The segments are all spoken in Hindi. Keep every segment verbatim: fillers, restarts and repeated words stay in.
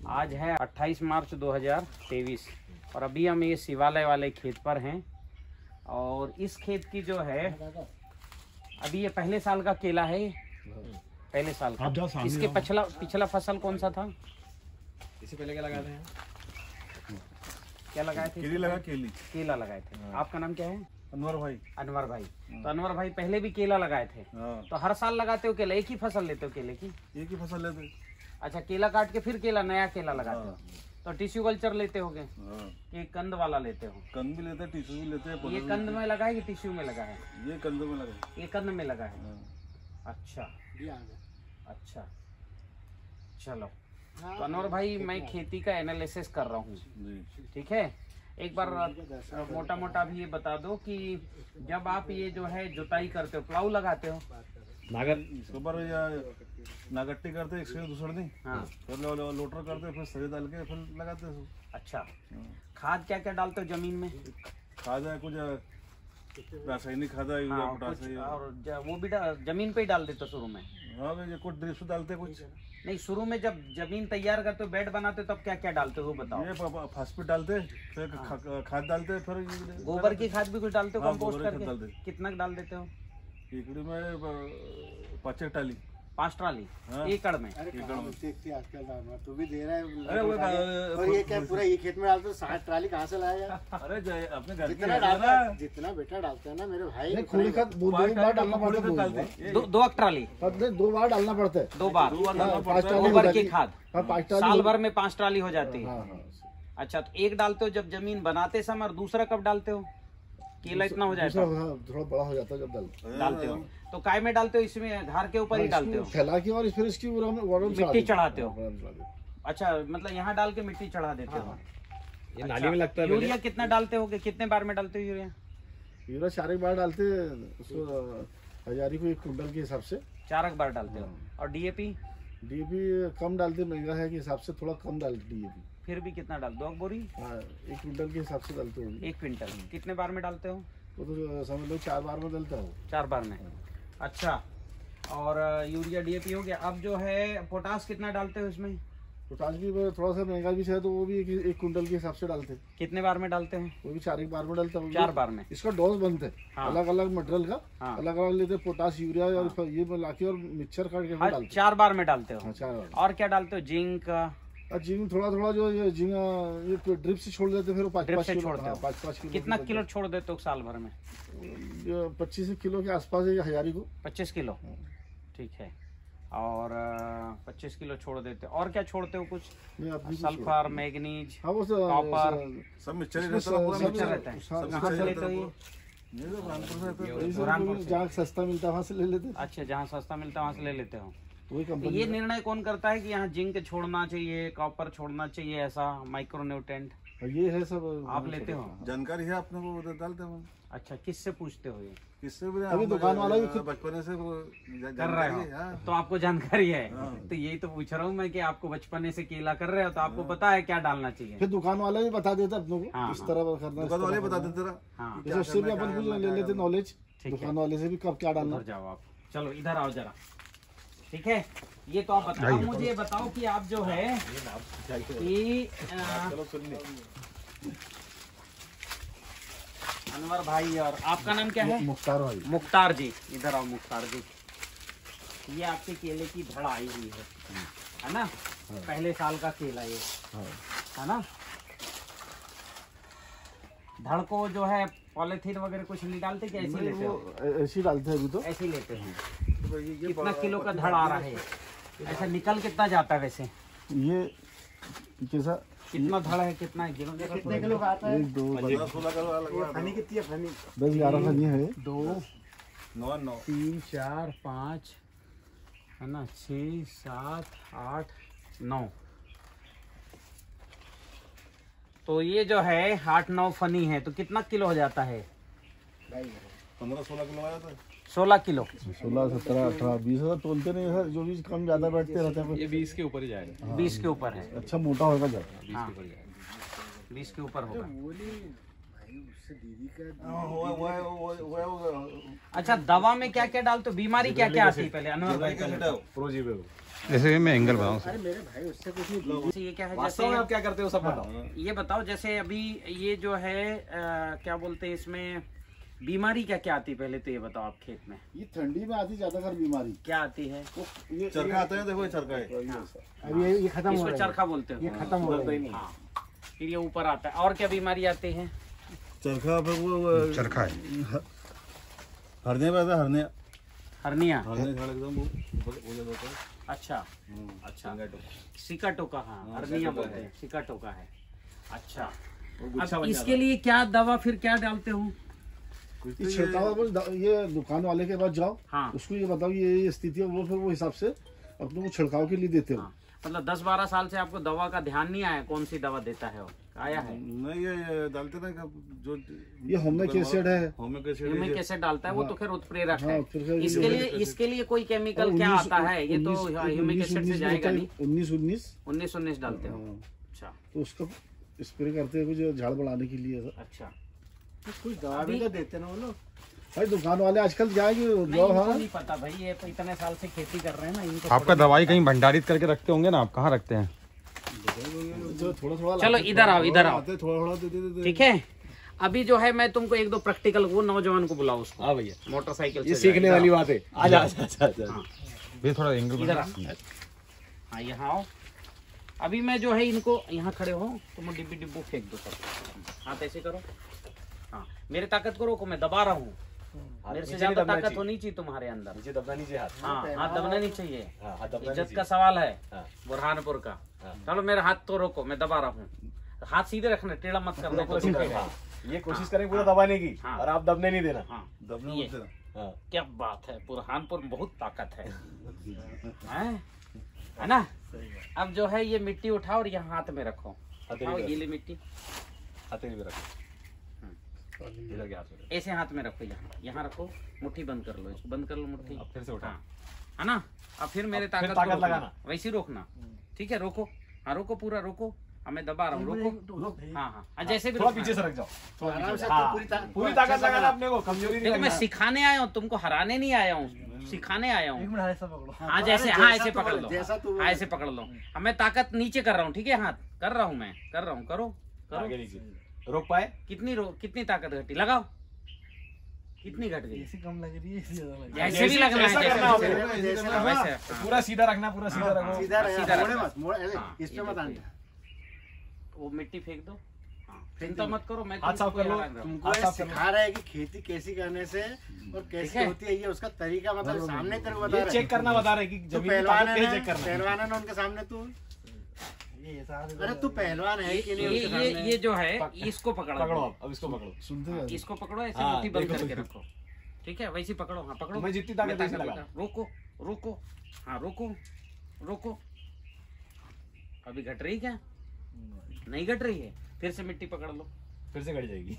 आज है अट्ठाईस मार्च दो हज़ार तेईस और अभी हम ये शिवालय वाले खेत पर हैं। और इस खेत की जो है अभी ये पहले साल का केला है, पहले साल का। इसके पिछला पिछला फसल कौन सा था? इससे पहले क्या लगाए थे? क्या लगाए थे? केली लगा केली केला लगाए थे। आपका नाम क्या है? अनवर भाई। अनवर भाई। तो अनवर भाई पहले भी केला लगाए थे। तो हर साल लगाते हो केला? एक ही फसल लेते हो केले की? एक ही फसल लेते। अच्छा, केला काट के फिर केला नया केला लगाते हो? तो टिश्यू कल्चर लेते होगे कि कंद वाला लेते हो? कंद भी लेते हैं, टिश्यू भी लेते हैं। ये कंद में लगा है कि टिश्यू में लगा है? ये कंद में लगा है। ये कंद में लगा है। अच्छा अच्छा, चलो। तो अनवर भाई, मैं खेती का एनालिसिस कर रहा हूँ, ठीक है? एक बार मोटा मोटा भी ये बता दो कि जब आप ये जो है जुताई करते हो, प्लाऊ लगाते हो, नागर इसके ऊपर या नागट्टी करते एक से दूसरे दिन, हाँ, फिर लो, लो, लोटर करते, फिर सही डाल के फिर लगाते हैं। अच्छा, खाद क्या क्या डालते हो जमीन में? खाद है कुछ रासायनिक खाद है, यूरिया, हाँ, पोटाश कुछ, है, और ज- वो भी डा- जमीन पे ही डाल देते हो शुरू में? हाँ भाई, कुछ ड्रिप से डालते हैं, कुछ नहीं, शुरू में जब जमीन तैयार करते हो, बेड बनाते हो, तब क्या क्या डालते हो वो बताओ। ये फास्फेट डालते, फिर खा- खाद डालते, फिर गोबर की खाद भी कुछ डालते हो? हाँ, कंपोस्ट गोबर की खाद करके डालते। कितना डाल देते हो? एकड़ी में पाँच टाली, पांच ट्राली हाँ। एकड़ में? तू भी दे रहा है। अरे वो और ये क्या पूरा ये खेत में डालते हो? साठ ट्राली कहाँ से लाया? अरे जय अपने घर जितना डालता है, जितना बेटा डालता है ना मेरे भाई, खोली खाद दो बार डालना पड़ता है। दो दो ट्राली दो बार डालना पड़ता है। दो बार पाँच ट्राली गोबर की खाद पाँच साल भर में पांच ट्राली हो जाती है। हाँ हाँ। अच्छा, तो एक डालते हो जब जमीन बनाते समय, और दूसरा कब डालते हो? केला इतना हो जाएगा, थोड़ा बड़ा हो जाता है जब डाल डालते हो। तो काय में डालते हो? इसमें घर के ऊपर ही डालते हो? फैला के और फिर इसकी मिट्टी चढ़ाते हो? अच्छा, मतलब यहाँ डाल के मिट्टी चढ़ा देते हो। ये नाली में लगता है। यूरिया कितना डालते होगे? कितने बार में डालते हो यूरिया? यूरिया चार एक बार डालते हैं, उसको हजारी को एक कुंटल के हिसाब से चार एक बार डालते हो। और डीएपी? डीएपी कम डालते, महंगा है के हिसाब से थोड़ा कम डालते डीएपी। फिर भी कितना डाल दो? बोरी? हाँ, एक क्विंटल के हिसाब से डालते हो। एक क्विंटल कितने बार में डालते हो? वो तो समझ लो चार बार में डालता हो। चार बार में। अच्छा, और यूरिया डीएपी हो गया। अब जो है पोटास कितना डालते हो इसमें? पोटास भी थोड़ा सा महंगा भी है तो वो भी एक, एक कुंटल के हिसाब से डालते हैं। कितने बार में डालते हैं? वो भी चार एक बार में डालता है। चार बार में। इसका डोज बनते हैं, हाँ। अलग अलग मटेरियल का, हाँ। अलग अलग लेते हैं। पोटास, यूरिया और हाँ। ये मिला के और मिक्सचर करके हाँ, डालते हैं। चार बार में डालते हो? हाँ, चार बार। और क्या डालते हो? जिंक? और जिंक थोड़ा थोड़ा जो ये जिंक ये ड्रिप से छोड़ देते, फिर पाँच पाँच किलो। हाँ, पाँच पाँच किलो। कितना किलो छोड़ देते हो साल भर में? पच्चीस किलो के आसपास है हजारी को। पच्चीस किलो, ठीक है। और पच्चीस किलो छोड़ देते हो। और क्या छोड़ते हो? कुछ सल्फर, मैग्नीज, कॉपर, सब मिक्सचर रहता है। कहाँ से लेते हो ये? जहाँ सस्ता मिलता है वहाँ से ले लेते हैं। अच्छा, जहाँ सस्ता मिलता है वहाँ से ले लेते हो। वही तो कंपनी। ये निर्णय कौन करता है कि यहाँ जिंक छोड़ना चाहिए, कॉपर छोड़ना चाहिए, ऐसा माइक्रोन्यूट्रेंट? ये है सब आप लेते हो? जानकारी है अपने को, उधर डालते हैं। अच्छा, किससे पूछते हो ये? किससे भी? अभी दुकान वाला भी बचपन से कर रहे हो तो आपको जानकारी है। तो यही तो पूछ रहा हूँ मैं कि आपको बचपन से केला कर रहे हो तो आपको पता है क्या डालना चाहिए। फिर दुकान वाला भी बता देता अपने को हाँ, इस तरह करना, दुकान वाले बता देते रहा। हाँ, उससे भी अपन कुछ ले लेते नॉलेज दुकान वाले से भी, कब क्या डालना। उधर जाओ आप, चलो इधर आओ जरा, ठीक है? ये तो आप बताओ, मुझे बताओ कि आप जो है कि अनवर भाई, और आपका नाम क्या है? मुख्तार भाई। मुख्तार जी, इधर आओ मुख्तार जी। ये आपके केले की धड़ आई हुई है, है ना? पहले साल का केला ये, है ना? धड़ को जो है पॉलिथीन वगैरह कुछ नहीं डालते कि ऐसे लेते हो? ऐसे डालते हैं अभी तो। ऐसे ही लेते हैं। कितना किलो का धड़ आ रहा है? ऐसा निकल कितना जाता है वैसे? ये कैसा कितना धड़ है? कितना कितने किलो का आता है? एक दो फनी कितनी है? फनी दस ग्यारह फनी है। दो, नौ नौ तीन, चार, पाँच, है ना, छः, सात, आठ, नौ। तो ये जो है आठ नौ फनी है, तो कितना किलो हो जाता है? पंद्रह सोलह किलो आ जाता है। सोलह किलो। सोलह सत्रह अठारह बीस हजार तोलते नहीं सर, जो भी कम ज्यादा बैठते रहते हैं। ये बीस के ऊपर ही जाएगा। बीस के ऊपर है। अच्छा मोटा होगा ज्यादा। हाँ, बीस के ऊपर होगा। अच्छा, दवा में क्या क्या डालते हो? बीमारी क्या क्या आती है पहले अनवर भाई? प्रोजीवे जैसे मैं एंगल बताऊँ अरे मेरे भाई उससे कुछ नहीं। जैसे ये क्या है, वास्तव जैसे में आप क्या करते हो सब बताओ। ये बताओ, जैसे अभी ये जो है आ, क्या बोलते हैं इसमें, बीमारी क्या क्या आती है पहले तो ये बताओ आप खेत में। ये ठंडी में आती ज्यादातर बीमारी। क्या आती है? ये चरखा आता है, देखो ये चरखा है। अब ये ये खत्म हो इसको रहा है, चरखा बोलते हो। ये खत्म हो रहा है। हाँ, फिर ये ऊपर आता है। और क्या बीमारी आती है? चरखा फिर वो चरखा है। हरने पे आता है, हरने हर्निया। हरने झाड़ एकदम वो ऊपर हो जाता है। अच्छा अच्छा, सिका टोका। हाँ, हर्निया बोलते हैं, सिका टोका है। अच्छा, अब इसके लिए क्या दवा फिर क्या डालते हो? ये छिड़काव पर ये दुकान वाले के पास जाओ, हाँ। उसको ये बताओ ये ये स्थिति है, वो फिर वो हिसाब से अपने को छिड़काव के लिए देते हो। हाँ, मतलब दस बारह साल से आपको दवा का ध्यान नहीं आया कौन सी दवा देता है? वो आया है? नहीं, ये ये डालते ना कि जो ये होमिक एसिड है, होमिक एसिड ह्यूमिक एसिड डालता है वो, तो खैर उत्प्रेरक है। हाँ, फिर से इसके लिए इसके लिए कोई केमिकल क्या आता है? ये तो ह्यूमिक एसिड से जाएगा नहीं। उन्नीस उन्नीस उन्नीस उन्नीस डालते हो? हाँ। अच्छा तो उसका स्प्रे करते हैं कुछ झाड़ बढ़ाने के लिए। अच्छा, कुछ दवा भी तो देते ना वो लोग। भाई दुकान वाले आजकल जाएंगे नहीं, जो इनको हाँ नहीं पता भाई, ये तो इतने साल से खेती कर रहे हैं ना, इनको आपका दवाई कहीं भंडारित करके रखते होंगे ना, आप कहाँ रखते हैं? जो थोड़ा थोड़ा चलो इधर आओ, इधर आओ, आते थोड़ा थोड़ा देते देते। ठीक है। अभी जो है मैं तुमको एक दो प्रैक्टिकल, वो नौजवान को बुलाओ, उसको हाँ भैया, मोटरसाइकिल ये से सीखने जाएगा। वाली बात है। आजा आजा आजा आजा। हाँ, ये थोड़ा एंगल इधर बना। आ। हाँ, यहाँ आओ। अभी मैं जो है इनको, यहाँ खड़े हो तुम, डिब्बी डिब्बू फेंक दो सब। हाथ ऐसे करो। हाँ, मेरे ताकत को रोको, मैं दबा रहा हूँ। मेरे से नीचे ज्यादा दबना ताकत चाहिए। होनी चाहिए तुम्हारे अंदर। नीचे दबना नीचे हाथ। हाँ, हाथ दबना नहीं चाहिए। हाँ, हाथ दबना इज्जत नहीं का सवाल है हाँ। बुरहानपुर का। हाँ। चलो मेरे हाथ तो रोको, मैं दबा रहा हूँ। हाथ सीधे रखना, टेढ़ा मत करना। पूरा तो सीधा, दुखेगा। हाँ। ये कोशिश करें पूरा दबाने की, हाँ। और आप दबने नहीं देना। हाँ, दबना ये। मत देना। हाँ। क्या बात है, बुरहानपुर में बहुत ताकत है, हैं? है ना? अब जो है ये मिट्टी उठाओ और यहाँ हाथ में रखो। हथेली उठाओ में गीली मिट्टी, हथेली में रखो। इधर के हाथ में रखो। ऐसे हाथ में रखो। यहाँ यहाँ रखो, मुट्ठी बंद कर लो, इसको बंद कर लो मुट्ठी। अब फिर से उठाओ। हाँ, है ना? अब फिर मेरे अब फिर ताकत को ताकत रोकना, लगाना। वैसे ही रोकना। ठीक है, रोको। हाँ, रोको, पूरा रोको। अब मैं दबा रहा हूँ, रोको। हाँ हाँ, हाँ, जैसे भी थोड़ा रोकना पीछे है। सरक जाओ। आराम से हाँ, तो पूरी ता- पूरी अच्छे ताकत से लगाना लगा। अपने को, कमजोरी नहीं देखो मैं लगना। सिखाने आया हूँ, तुमको हराने नहीं आया हूँ, सिखाने आया हूँ। हाँ, जैसे, अरे हाँ, जैसा ऐसे तू पकड़ बोले, लो। जैसा तू हाँ, बोले। ऐसे पकड़ लो। अब मैं ताकत नीचे कर रहा हूँ, ठीक है? हाथ कर रहा हूँ, मैं कर रहा हूँ, करो आगे करो। नीचे रोक पाए। कितनी रो कितनी ताकत घटी? लगाओ। कितनी घट गई? कम लग रही है, ऐसे भी लगना है, ऐसा जैसे करना भी। होगा। जैसे हाँ, वैसे, हाँ। पूरा सीधा रखना, पूरा सीधा रखो। सीधा रहे, सीधा मोड़े रखना। मत, मोड़ ऐसे, हाँ, इस पे ये मत देखो आना। वो मिट्टी फेंक दो। हाँ, फेंक चिंता दो। मत करो, मैं हाथ साफ तुमको कर लो। हरा रहा हूँ। तुमको हाथ ये साफ करना। सिखा रहा है कि खेती कैसी करने से और कैसी है। होती है, ये उसका तरीका मतलब सामने तेरे को बता ये रहा चेक करना बता रहे कि तू जमीन की पहलवान ताकत है कैसे ना, चेक करना है। पहलवान है ना उनके सामने तू। अरे तू पहलवान है कि नहीं ये उनके ये सामने? ये जो है, इसको पकड़ो। पकड़ो आप, अब इसको पकड़ो। सुनते हैं। इसको पकड़ो, ऐसे हाँ, मुट्ठी बंद देखो, करके देखो। रखो। ठीक है, वैसे ही पकड़ो। हाँ, पकड़ो। मैं जितनी ताकत मैं ऐसे लगा। लगा। रोको रोको। हाँ, रोको रोको। अभी घट रही क्या? नहीं घट रही है। फिर से मिट्टी पकड़ लो। फिर से घट जाएगी।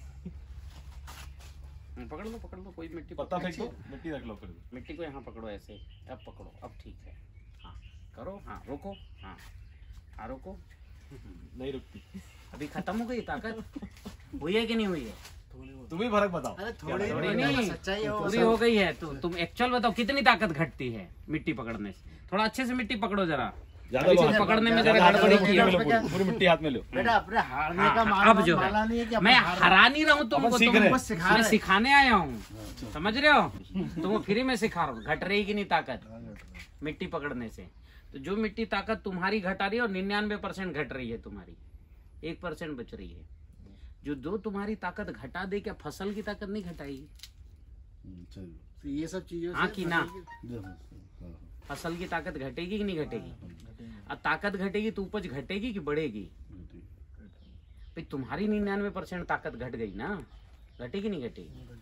हाँ, पकड़ लो पकड़ लो, कोई मिट्टी पत्ता पकड़- फेंक दो, मिट्टी रख लो फिर। मिट्टी को यहाँ पकड़ो ऐसे। अब पकड़ो, अब ठीक है। हाँ, करो। हाँ, रोको। हाँ हाँ, रोको। नहीं रुकती। अभी खत्म हो गई ताकत? हुई है कि नहीं हुई है? तुम ही फर्क बताओ। अरे थोड़ी थोड़ी नहीं, नहीं। सच्चाई है वो। पूरी हो गई है। तो तुम एक्चुअल बताओ कितनी ताकत घटती है मिट्टी पकड़ने से? थोड़ा अच्छे से मिट्टी पकड़ो जरा। ज्यादा अभी लो, तुम पकड़ने में जरा हाथ में गड़बड़ी लो, की है। पूरी पूरी- पूरी मिट्टी हाथ में लो। बेटा अपने हारने हाँ, का हाँ, मान अब जो है, माना नहीं है कि मैं अपने हार- हरा नहीं रहा हूँ तुमको, अपन सीख तुम रहे हैं। बस सिखा मैं रहे हैं। सिखाने आया हूँ, समझ रहे हो? तुम फ्री में सिखा रहा हूँ। घट रही कि नहीं ताकत मिट्टी पकड़ने से? तो जो मिट्टी ताकत तुम्हारी घटा रही है, और निन्यानवे परसेंट घट रही है तुम्हारी, एक परसेंट बच रही है। जो दो तुम्हारी ताकत घटा दे, क्या फसल की ताकत नहीं घटाएगी? तो ये सब चीजों हाँ से कि ना? हाँ, हाँ। फसल की ताकत घटेगी कि नहीं घटेगी? अब ताकत घटेगी तो उपज घटेगी कि बढ़ेगी? भाई तुम्हारी निन्यानवे परसेंट ताकत घट गई ना, घटेगी नहीं घटेगी?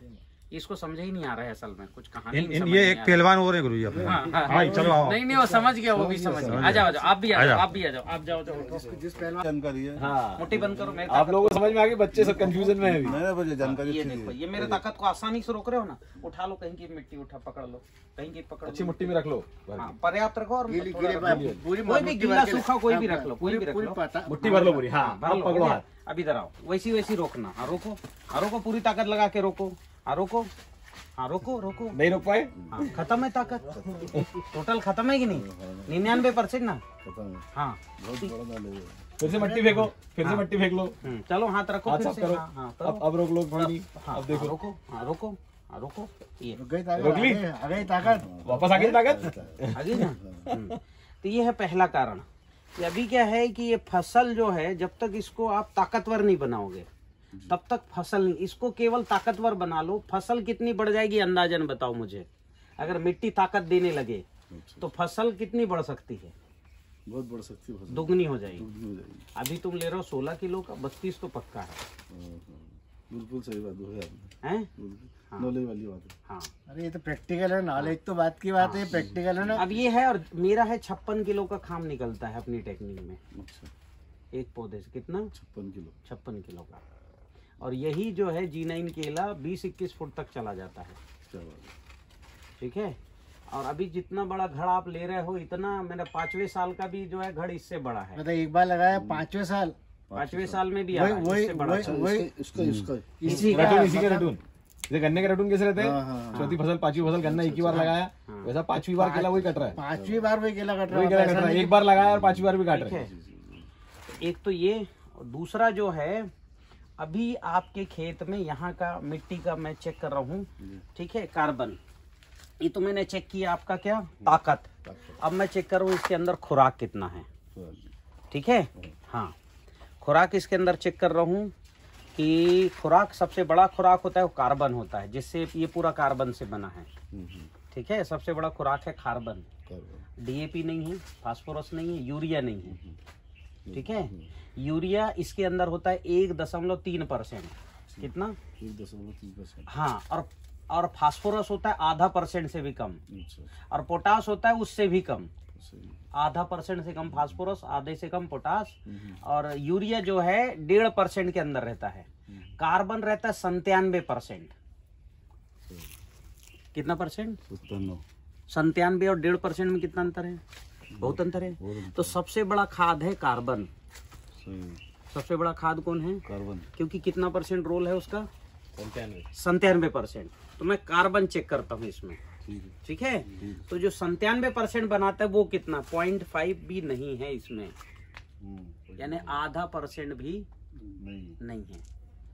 इसको समझ ही नहीं आ रहा है असल में, कुछ कहानी इन, नहीं इन समझ ये में एक आ रहा। पहलवान और है गुरु जी अपने। हाँ, हाँ, हाँ, चलो आओ। नहीं नहीं वो समझ गया, वो भी समझ गया। आ जाओ आ जाओ, आप भी आ आ जाओ, जाओ। आप भी आ जाओ, आप जाओ जाओ। जिस पहलवान जानकारी है। हाँ मुट्ठी बंद करो, मेरे आप लोगों को समझ में आ गई, बच्चे सब कंफ्यूजन में है अभी। नहीं नहीं जानकारी ये अच्छी देखो, है। ये मेरे ताकत को आसानी से रोक रहे हो ना, उठा लो, कहीं की मिट्टी उठा पकड़ लो, कहीं की पकड़ अच्छी लो। मुट्ठी में रख लो। हाँ, पर्याप्त रखो और गीली थोड़ा गीली रखो। बात- पूरी कोई भी मुट्ठी गीला भर के- सूखा कोई भी हाँ, रख लो, कोई भी रख पूरी लो। पता- मुट्ठी भर लो पूरी। हाँ भर अब लो, पकड़ो ठीक है? हाथ। अब इधर आओ, वैसी वैसी रोकना। हाँ रोको, हाँ रोको, पूरी ताकत लगा के रोको। हाँ रोको, हाँ रोको रोको। नहीं रोक पाए? हाँ खत्म है ताकत, टोटल खत्म है कि नहीं? निन्यानवे परसेंट ना। खत्म है, हाँ बहुत बड़ा डाले हुए। फिर से मट्टी फेंको, फिर से हाँ। मट्टी फेंक लो। हम्म, चलो हाथ रखो हाथ फिर साफ से। करो। हाँ, हाँ, करो। अब अब रोक लो कोई नहीं। हाँ, अब देखो हाँ, रोको, हाँ रोको, हाँ रोको। ये रुक गई ताकत, रोक ली? आ गई- आ गई ताकत। वापस आ गई ताकत। आगे ना। हम्म, तो ये है पहला कारण कि अभी क्या है कि ये फसल जो है, जब तक इसको आप ताकतवर नहीं बनाओगे तब तक फसल नहीं। इसको केवल ताकतवर बना लो, फसल कितनी बढ़ जाएगी अंदाजन बताओ मुझे। अगर मिट्टी ताकत देने लगे तो फसल कितनी बढ़ सकती है? बहुत बढ़ सकती है फसल, दुगनी हो जाएगी। दुगनी हो जाएगी। अभी तुम ले रहे हो सोलह किलो का, बत्तीस तो पक्का है, हाँ, हाँ, बिल्कुल सही बात है आपने, हैं? बिल्कुल नॉलेज वाली बात है। हाँ। अरे ये तो प्रैक्टिकल है, नॉलेज तो बात की बात है, प्रैक्टिकल है ना। अब ये है, और मेरा है छप्पन किलो का खाम निकलता है अपनी टेक्निक में अच्छा, एक पौधे से। कितना? छप्पन किलो। छप्पन किलो का। और यही जो है जी नाइन केला बीस इक्कीस फुट तक चला जाता है। क्या बात है। ठीक है। और अभी जितना बड़ा घड़ आप ले रहे हो, इतना मेरा पांचवे साल का भी जो है घड़ इससे बड़ा है। मतलब एक बार लगाया पांचवें साल, पांचवे साल में भी आ वही रहा है, वही इससे बड़ा वही था। वही इसका इसका इसी का रटून इसी के मतलब- रटून। जैसे गन्ने के रटून कैसे रहते हाँ, हैं? हाँ, हाँ। चौथी फसल पांचवी फसल गन्ना एक ही बार लगाया, वैसा पांचवी बार केला वही कट रहा है। पांचवी बार वही केला कट रहा वही केला है, कट ऐसा रहा है, नहीं एक बार लगाया और पांचवी बार भी काट ठीक रहा है। है। एक तो ये, और दूसरा जो है, अभी आपके खेत में यहाँ का मिट्टी का मैं चेक कर रहा हूँ। ठीक है, कार्बन, ये तो मैंने चेक किया आपका क्या ताकत। अब मैं चेक कर रहा हूँ इसके अंदर खुराक कितना है। ठीक है, हाँ खुराक इसके अंदर चेक कर रहा हूँ कि खुराक, सबसे बड़ा खुराक होता है वो कार्बन होता है, जिससे ये पूरा कार्बन से बना है। ठीक है, सबसे बड़ा खुराक है कार्बन। डीएपी नहीं है, फास्फोरस नहीं है, यूरिया नहीं है। ठीक है, यूरिया इसके अंदर होता है एक दशमलव तीन परसेंट। कितना? एक दशमलव तीन परसेंट। हाँ, और और फास्फोरस होता है आधा परसेंट से भी कम, अच्छा, और पोटास होता है उससे भी कम। सही। आधा परसेंट से कम फास्फोरस, आधे से कम पोटास, और यूरिया जो है डेढ़ परसेंट के अंदर रहता है। कार्बन रहता है संतानवे परसेंट। कितना परसेंट? सत्तानवे। संतानवे और डेढ़ परसेंट में कितना अंतर है? बहुत अंतर है। तो सबसे बड़ा खाद है कार्बन। सही। सबसे बड़ा खाद कौन है? कार्बन। क्योंकि कितना परसेंट रोल है उसका? पंचानवे। संतानवे परसेंट। तो मैं कार्बन चेक करता हूँ इसमें। ठीक है। ठीक है, तो जो संतानवे परसेंट बनाता है वो कितना? पॉइंट फाइव भी नहीं है इसमें, हम्म, यानी आधा परसेंट भी नहीं। नहीं है।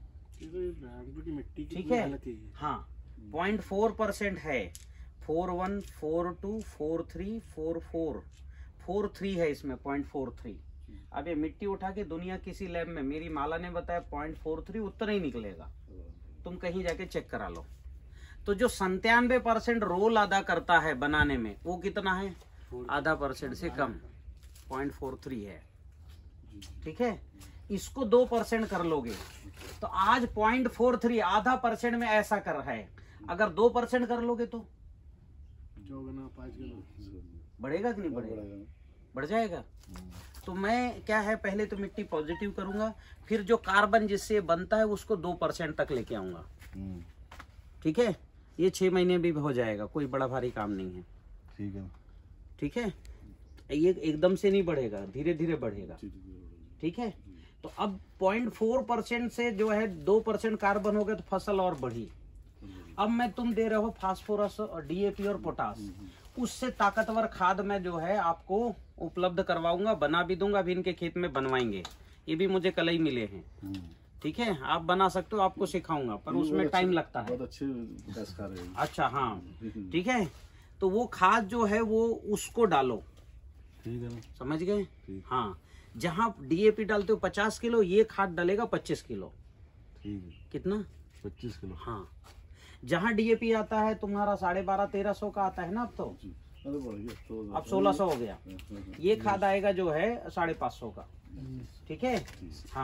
की मिट्टी की ठीक है, हालत ही है। हाँ पॉइंट फोर परसेंट है। Four one four two four three four four four three है इसमें, पॉइंट फोर थ्री। अब ये मिट्टी उठा के दुनिया किसी लैब में, मेरी माला ने बताया पॉइंट फोर थ्री, उतना ही निकलेगा। तुम कहीं जाके चेक करा लो। तो जो संतानवे परसेंट रोल अदा करता है बनाने में, वो कितना है? आधा परसेंट से कम, पॉइंट फोर थ्री है। ठीक है, इसको दो परसेंट कर लोगे तो आज पॉइंट फोर थ्री आधा परसेंट में ऐसा कर रहा है। अगर दो परसेंट कर लोगे तो चौगुना पाँच गुना बढ़ेगा कि नहीं बढ़ेगा? बढ़ जाएगा। तो मैं क्या है, पहले तो मिट्टी पॉजिटिव करूंगा, फिर जो कार्बन जिससे बनता है उसको दो परसेंट तक लेके आऊंगा। ठीक है, ये छह महीने भी हो जाएगा, कोई बड़ा भारी काम नहीं है। ठीक है। ठीक है, ये एकदम से नहीं बढ़ेगा, धीरे धीरे बढ़ेगा। ठीक है, तो अब पॉइंट फोर परसेंट से जो है दो परसेंट कार्बन हो गया तो फसल और बढ़ी। अब मैं तुम दे रहे हो फास्फोरस और डीएपी और पोटास, उससे ताकतवर खाद मैं जो है आपको उपलब्ध करवाऊंगा, बना भी दूंगा। अभी इनके खेत में बनवाएंगे, ये भी मुझे कल ही मिले हैं। ठीक है, आप बना सकते हो, आपको सिखाऊंगा, पर उसमें टाइम लगता है। बहुत अच्छे विकास कार्य है। अच्छा, हाँ ठीक है, तो वो खाद जो है वो उसको डालो। ठीक है ना? समझ गए? हाँ, जहाँ डीएपी डालते हो पचास किलो, ये खाद डालेगा पच्चीस किलो। ठीक है। कितना? पच्चीस किलो। हाँ, जहाँ डीएपी आता है तुम्हारा साढ़े बारह तेरह सौ का आता है ना अब तो, अरे बढ़ गया तो। अब सोलह सौ हो गया। ये खाद आएगा जो है साढ़े पाँच सौ का। ठीक है, हाँ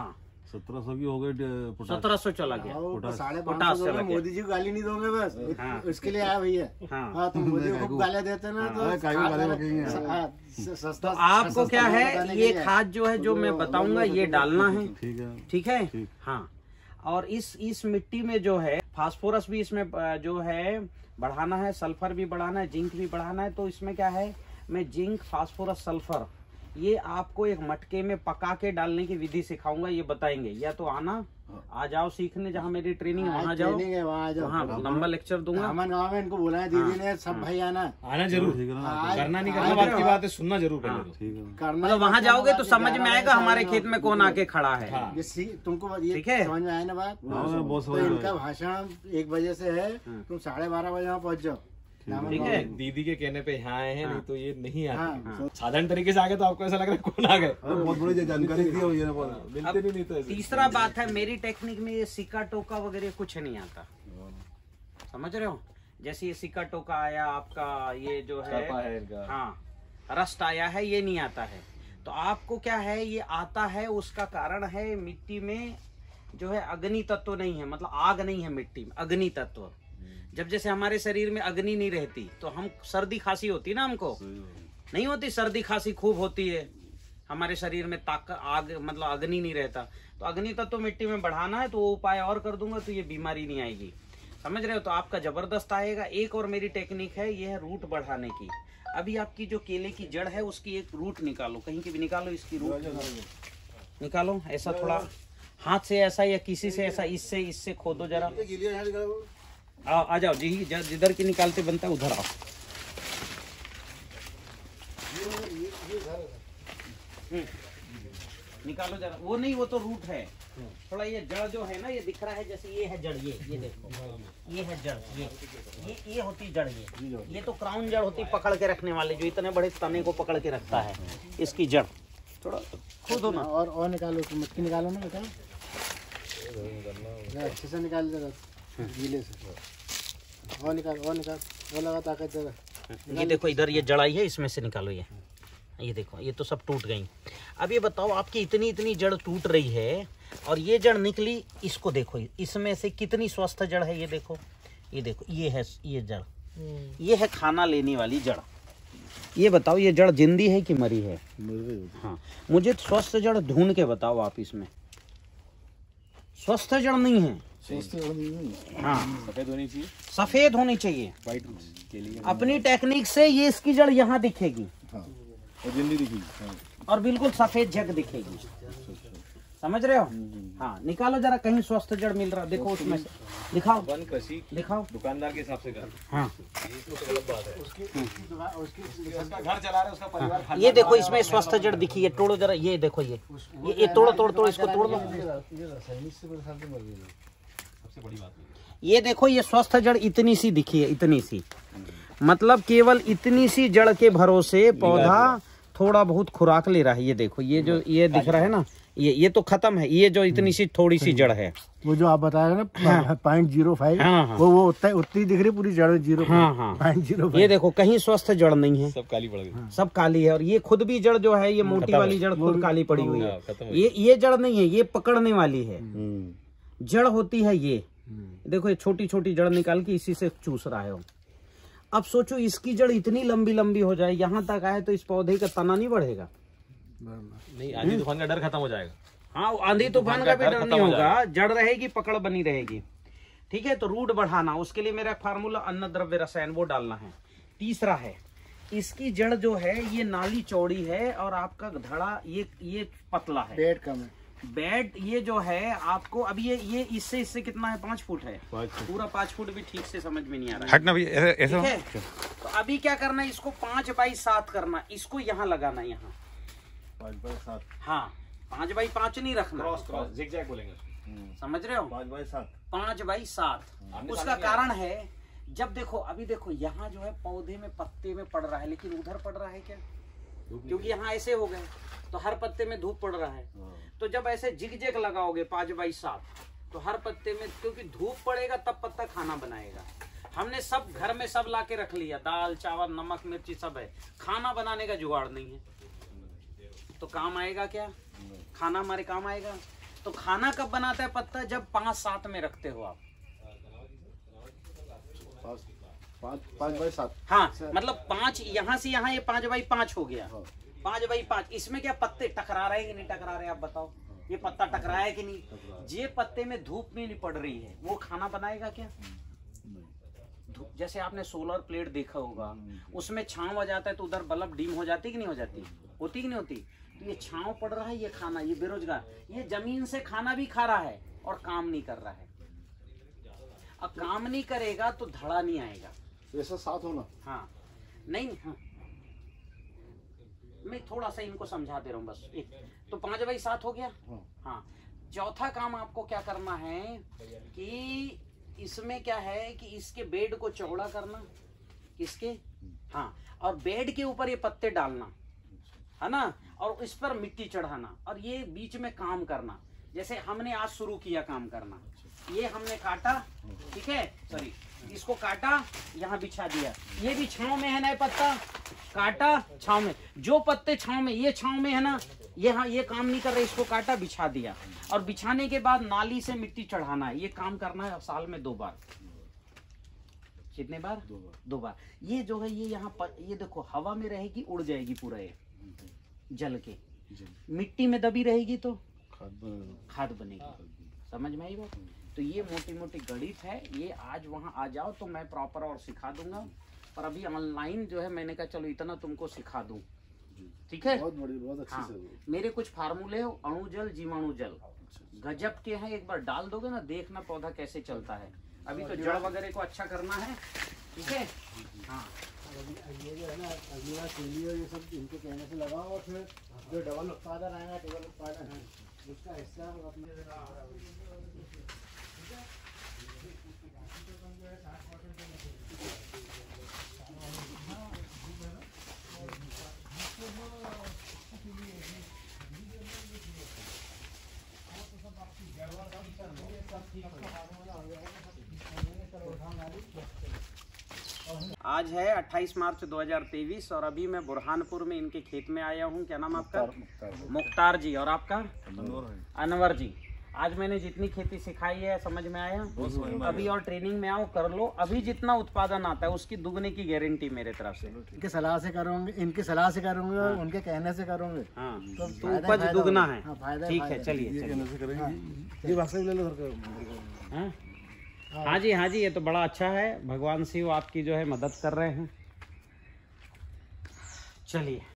सत्रह सौ की हो गई पोटास। सत्रह सौ चला गया। साढ़े पोटास पाँच सौ चला गया। मोदी जी को गाली नहीं दोगे बस। हाँ। उसके लिए आया भैया। हाँ। हाँ तो मोदी को गालियाँ देते ना तो अरे काहे गाली लगेंगे? हाँ, सस्ता। तो आपको क्या है, ये खाद जो है जो मैं बताऊंगा ये डालना है। ठीक है। ठीक है। ठीक। हाँ, और इस इस मिट्टी में जो है फास्फोरस भी इसमें जो है बढ़ाना है, सल्फर भी बढ़ाना है, जिंक भी बढ़ाना है। तो इसमें क्या है, मैं जिंक, फास्फोरस, सल्फर ये आपको एक मटके में पका के डालने की विधि सिखाऊंगा, ये बताएंगे। या तो आना, आ जाओ सीखने, जहाँ मेरी ट्रेनिंग वहाँ जाओ, वहाँ जाओ, हाँ लंबा लेक्चर दूंगा। हमारे गाँव में इनको बोला है दीदी ने, सब भाई आना आना जरूर, करना नहीं करना बात की बात है, सुनना जरूर पहले तो। ठीक है। करना। मतलब वहाँ जाओगे तो समझ में आएगा हमारे खेत में कौन आके खड़ा है। ये सी- तुमको ये ठीक है। समझ में आया ना बात? हाँ, बहुत तो समझ में इनका भाषण एक बजे से है, तुम साढ़े बारह बजे वहाँ पहुँच जाओ। ठीक है। दीदी के कहने पे यहाँ आए हैं, नहीं तो ये नहीं आते। हाँ। साधारण तरीके से आ गए तो आपको ऐसा लग रहा है कौन आ गए। अरे बहुत बड़ी जानकारी दी है भैया ने बोला। मिलते नहीं, नहीं तो ऐसे। तीसरा बात है, मेरी टेक्निक में ये सिक्का टोका वगैरह कुछ नहीं आता, समझ रहे हो। जैसे ये सिक्का टोका आया आपका, ये जो है, है इनका। हाँ रस्ट आया है, ये नहीं आता है। तो आपको क्या है, ये आता है, उसका कारण है मिट्टी में जो है अग्नि तत्व नहीं है, मतलब आग नहीं है मिट्टी में, अग्नि तत्व। जब जैसे हमारे शरीर में अग्नि नहीं रहती तो हम सर्दी खांसी होती ना, हमको नहीं होती, सर्दी खांसी खूब होती है हमारे शरीर में, ताकत आग मतलब अग्नि नहीं रहता। तो अग्नि तत्व तो मिट्टी में बढ़ाना है, तो वो उपाय और कर दूंगा तो ये बीमारी नहीं आएगी, समझ रहे हो। तो आपका जबरदस्त आएगा। एक और मेरी टेक्निक है, ये है रूट बढ़ाने की। अभी आपकी जो केले की जड़ है उसकी एक रूट निकालो, कहीं की भी निकालो, इसकी रूट निकालो, ऐसा थोड़ा हाथ से ऐसा या किसी से ऐसा, इससे इससे खोदो जरा। आओ, आ जाओ जी, जिधर की निकालते बनता है उधर आओ। निकालो जरा, वो नहीं, वो तो रूट है। थोड़ा ये जड़ जो है ना, ये दिख रहा है जैसे ये है जड़, ये ये देखो, ये है जड़, ये ये ये होती जड़, ये ये तो क्राउन जड़ होती, पकड़ के रखने वाले, जो इतने बड़े तने को पकड़ के रखता है, इसकी जड़। थोड़ा खोदो ना, और और निकालो, मटकी निकालो ना बेटा, अच्छे से निकाल जरा, गीले से। और निकाल, और निकाल, और लगा ताकत जरा। ये देखो इधर ये जड़ आई है, इसमें से निकालो। ये ये देखो, ये तो सब टूट गई। अब ये बताओ, आपकी इतनी इतनी जड़ टूट रही है और ये जड़ निकली, इसको देखो, इसमें से कितनी स्वस्थ जड़ है, ये देखो, ये देखो, ये है ये जड़, ये है खाना लेने वाली जड़। ये बताओ, ये जड़ जिंदी है कि मरी है? हाँ, मुझे स्वस्थ जड़ ढूंढ के बताओ आप। इसमें स्वस्थ जड़ नहीं है, हाँ सफेद होनी चाहिए, सफेद होनी चाहिए। व्हाइट के लिए अपनी टेक्निक से ये इसकी जड़ यहाँ दिखेगी और जिंदी दिखी। और बिल्कुल सफेद झक दिखेगी, समझ रहे हो। हाँ, निकालो जरा, कहीं स्वस्थ जड़ मिल रहा, देखो उसमें से दिखाओ, वन कृषि दिखाओ। दुकानदार के हिसाब से कर, हाँ, ये तो गलत बात है। उसका घर चला रहा है, उसका परिवार खाना ये देखो, इसमें स्वस्थ जड़ दिखी है, तोड़ो जरा, ये देखो, ये ये, ये तोड़ो तोड़ तोड़ इसको तोड़ लो। सबसे बड़ी बात है। ये देखो, ये स्वस्थ जड़ इतनी सी दिखी है, इतनी सी, मतलब केवल इतनी सी जड़ के भरोसे पौधा थोड़ा बहुत खुराक ले रहा है। ये देखो, ये जो ये दिख रहा है ना, ये ये तो खत्म है, ये जो इतनी सी थोड़ी सी जड़ है, वो जो आप बताया ना पॉइंट जीरो फाइव, हाँ, हाँ। वो वो उतना उतनी दिख रही, पूरी जड़ जीरो, हाँ हाँ, पॉइंट जीरो। ये देखो, कहीं स्वस्थ जड़ नहीं है, सब काली पड़ गई, सब काली है। और ये खुद भी जड़ जो है, ये मोटी वाली जड़ खुद काली पड़ी हुई है। ये ये जड़ नहीं है, ये पकड़ने वाली है जड़ होती है। ये देखो, ये छोटी छोटी जड़ निकाल के इसी से चूस रहा है वो। अब सोचो, इसकी जड़ इतनी लंबी लंबी हो जाए, यहाँ तक आए, तो इस पौधे का तना नहीं बढ़ेगा? नहीं, आंधी तूफान का डर खत्म हो जाएगा। हाँ, आंधी तूफान का भी डर नहीं होगा, जड़ रहेगी, पकड़ बनी रहेगी। ठीक है, तो रूट बढ़ाना, उसके लिए मेरा फार्मूला अन्न द्रव्य रसायन वो डालना है। तीसरा है, इसकी जड़ जो है ये नाली चौड़ी है और आपका धड़ा ये ये पतला है, पेट कम है। बेड ये जो है आपको, अब ये ये इससे इससे कितना है, पाँच फुट है, पूरा पाँच फुट भी ठीक से समझ में नहीं आ रहा है। हटना भैया, ऐसे ऐसे ठीक है, तो अभी क्या करना है, इसको पाँच बाई सात करना, इसको यहाँ लगाना, यहाँ पाँच बाई सात। हाँ, पाँच बाई पाँच नहीं रखना, क्रॉस क्रॉस जिगजैग बोलेंगे, समझ रहे हो, पाँच बाई सात। पाँच बाई सात। उसका कारण है, जब देखो, अभी देखो, यहाँ जो है पौधे में पत्ते में पड़ रहा है, लेकिन उधर पड़ रहा है क्या, क्योंकि यहाँ ऐसे हो गए तो हर पत्ते में धूप पड़ रहा है। तो जब ऐसे जिगजैग लगाओगे पाँच बाई सात, तो हर पत्ते में, क्योंकि धूप पड़ेगा तब पत्ता खाना बनाएगा। हमने सब घर में सब ला के रख लिया, दाल चावल नमक मिर्ची सब है, खाना बनाने का जुगाड़ नहीं है, तो काम आएगा क्या, खाना हमारे काम आएगा? तो खाना कब बनाता है पत्ता? जब पांच सात में रखते हो आप। पाँच पाँच बाई सात। हाँ, मतलब पांच यहाँ से यहाँ, ये पांच बाई पांच हो गया। पांच बाई पांच, इसमें क्या पत्ते टकरा रहे कि नहीं टकरा रहे आप बताओ? ये पत्ता टकराया है कि नहीं? ये पत्ते में धूप में नहीं पड़ रही है, वो खाना बनाएगा क्या? जैसे आपने सोलर प्लेट देखा होगा, उसमें छांव आ जाता है तो उधर बल्ब डिम हो जाती कि नहीं हो जाती? होती कि नहीं होती? तो ये छांव पड़ रहा है, ये खाना, ये बेरोजगार, ये जमीन से खाना भी खा रहा है और काम नहीं कर रहा है। अब काम नहीं करेगा तो धड़ा नहीं आएगा। ऐसा साथ होना। हाँ, नहीं, हाँ, मैं थोड़ा सा इनको समझा दे रहा हूँ बस। एक तो पांच बाई सात हो गया। हाँ, चौथा काम आपको क्या करना है कि इसमें क्या है कि इसके बेड को चौड़ा करना, इसके, हाँ, और बेड के ऊपर ये पत्ते डालना है ना, और इस पर मिट्टी चढ़ाना, और ये बीच में काम करना। जैसे हमने आज शुरू किया काम करना, ये हमने काटा, ठीक है, सॉरी, इसको काटा, यहाँ बिछा दिया, ये भी छांव में है ना, पत्ता काटा छांव में, जो पत्ते छांव में, ये छांव में है ना, ये हाँ, ये काम नहीं कर रहे, इसको काटा, बिछा दिया, और बिछाने के बाद नाली से मिट्टी चढ़ाना है। ये काम करना है साल में दो बार। कितने बार? दो बार। दो बार। ये जो है ये यहाँ पर, ये देखो हवा में रहेगी, उड़ जाएगी पूरा, ये जल के, मिट्टी में दबी रहेगी तो खाद बनेगी। समझ में आई बात? तो ये मोटी मोटी गणित है, ये आज वहाँ आ जाओ तो मैं प्रॉपर और सिखा दूंगा, पर अभी ऑनलाइन जो है मैंने कहा चलो इतना तुमको सिखा दूं, ठीक है? बहुत बड़ी, बहुत अच्छी हाँ, से। मेरे कुछ फार्मूले हो, अणु जल, जीवाणु जल, गजब के हैं, एक बार डाल दोगे ना, देखना पौधा कैसे चलता है। अभी तो जड़ वगैरह को अच्छा करना है, ठीक है? हाँ, ये जो है ना, अगली बार केली और ये सब इनके कहने से लगाओ, और फिर जो डबल उत्पादन आएगा, डबल उत्पादन है उसका हिस्सा आज है अट्ठाईस मार्च दो हज़ार तेईस और अभी मैं बुरहानपुर में इनके खेत में आया हूँ। क्या नाम आपका? मुख्तार जी। और आपका? अनवर जी। आज मैंने जितनी खेती सिखाई है समझ में आया? अभी और ट्रेनिंग में आओ, कर लो। अभी जितना उत्पादन आता है उसकी दुगने की गारंटी मेरे तरफ से। इनकी सलाह से करूंगे, इनकी सलाह से करूंगे, हाँ। उनके कहने से करूंगे, हाँ, तो तो उपज दुगना है। हाँ, ठीक है, चलिए ये वास्तव ले लो घर हाँ हाँ जी, हाँ जी, ये तो बड़ा अच्छा है। भगवान शिव आपकी जो है मदद कर रहे हैं। चलिए।